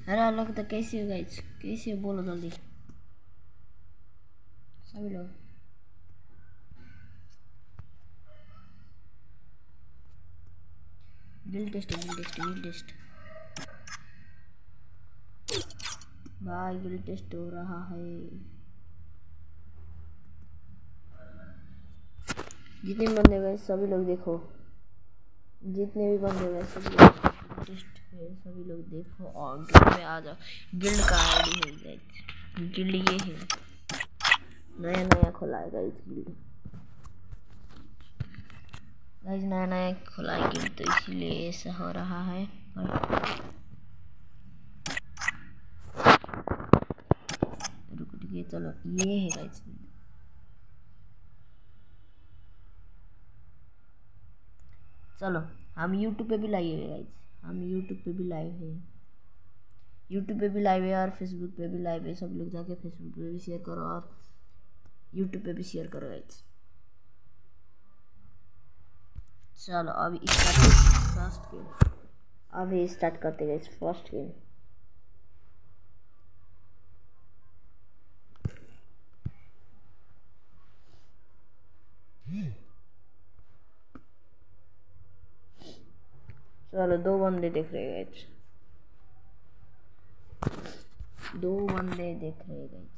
अरे लोग तो कैसे हो गाइस, कैसे हो बोलो जल्दी सभी लोग। गिल्ड टेस्ट भाई, गिल्ड टेस्ट हो रहा है। जितने बंदे गए सभी लोग देखो, जितने भी बंदे गए सभी लोग टेस्ट है, सभी लोग देखो और गिल्ड में आ जाओ। गिल्ड का आईडी है गाइस, गिल्ड ये है, नया खोला है गाइस गिल्ड। गाइस नया खोला है गिल्ड, तो इसीलिए ऐसा हो रहा है। रुकिए, चलो ये है गाइस। चलो हम YouTube पे भी लाइव है गाइस, हम YouTube पे भी लाइव है, YouTube पे भी लाइव है और Facebook पे भी लाइव है। सब लोग जाके Facebook पे भी शेयर करो और YouTube पे भी शेयर करो गाइस। चलो अभी फर्स्ट गेम, अभी स्टार्ट करते गाइस फर्स्ट गेम। चलो दो बंदे देख रहे हैं गाइस, दो बंदे देख रहे हैं guys.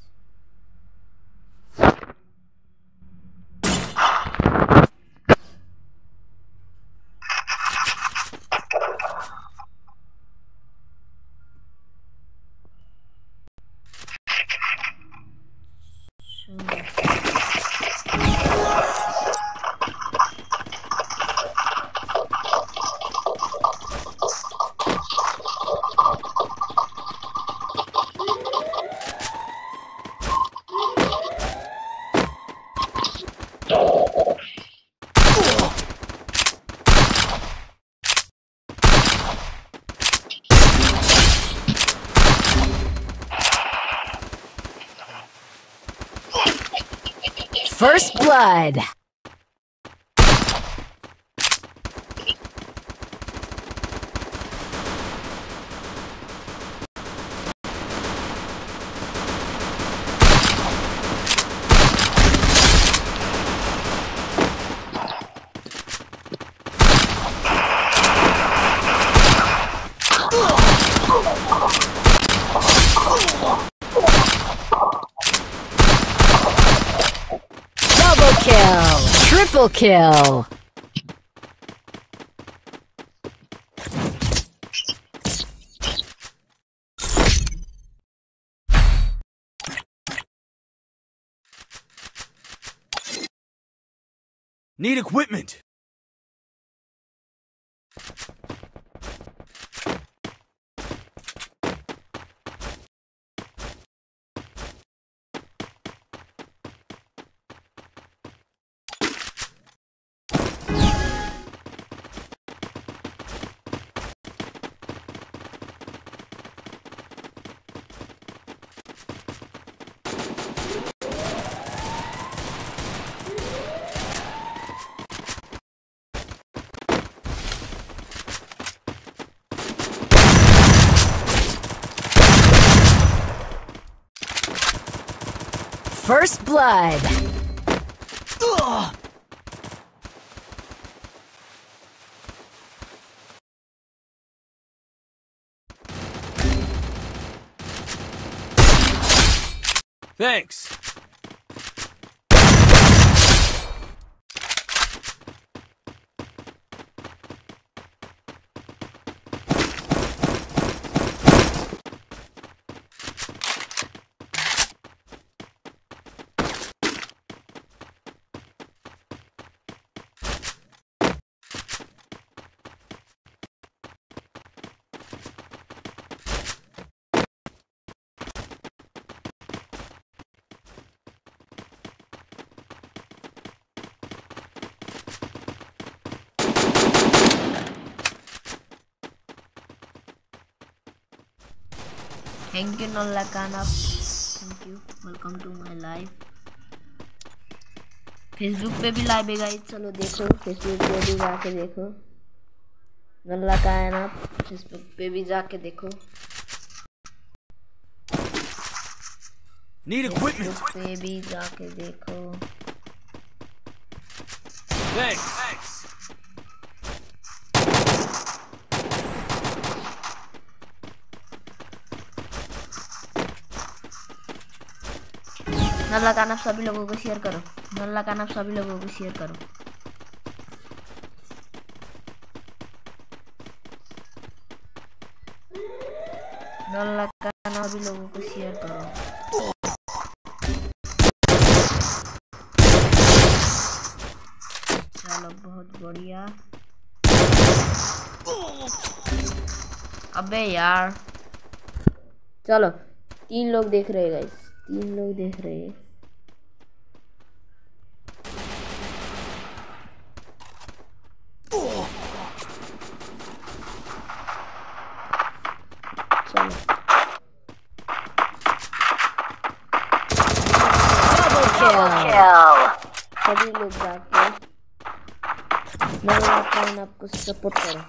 First blood. Kill! Triple kill! Need equipment! First blood. Ugh. Thanks. Thank you नल्ला काना, thank you, welcome to my live. Facebook पे भी लाइव है गाइस, चलो देखो फेसबुक पे भी जाके देखो, नल्ला काना फेसबुक पे भी जाके देखो। Need equipment. पे भी जाके देखो। Thanks. नल्ला का नाम सभी लोगों को शेयर करो। नल्ला का नाम सभी लोगों को शेयर करो। नल्ला का नाम सभी लोगों को शेयर करो। चलो बहुत बढ़िया। अबे यार चलो 3 लोग देख रहे हैं गाइस, 3 लोग देख रहे हैं। चलो सभी लोग जाके नल्ला कान आपको सपोर्ट करो।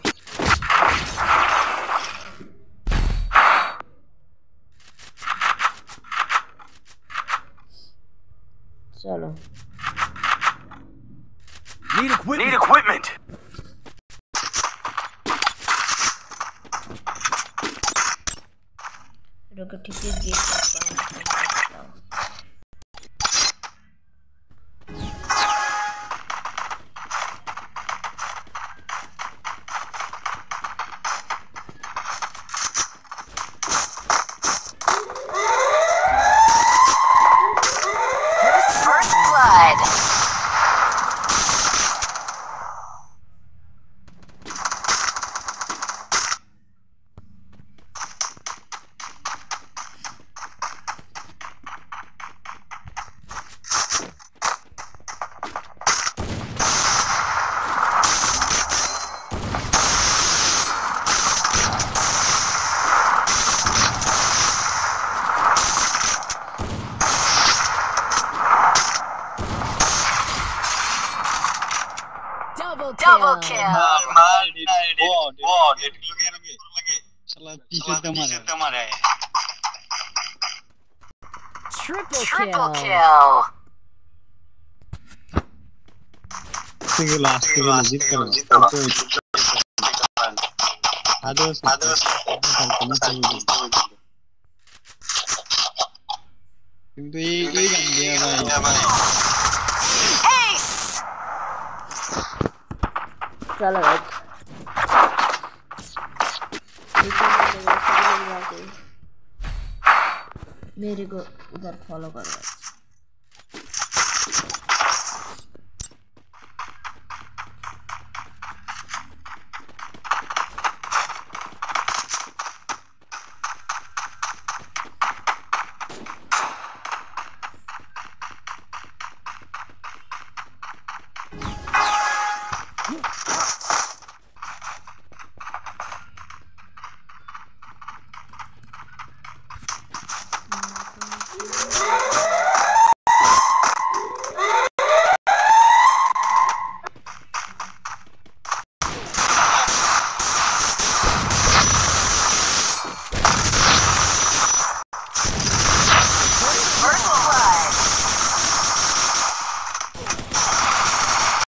चलो Need equipment. रुको ठीक है गेट करता हूँ। First blood. Double kill. Triple kill. Ace. चलो मेरे को उधर फॉलो करो।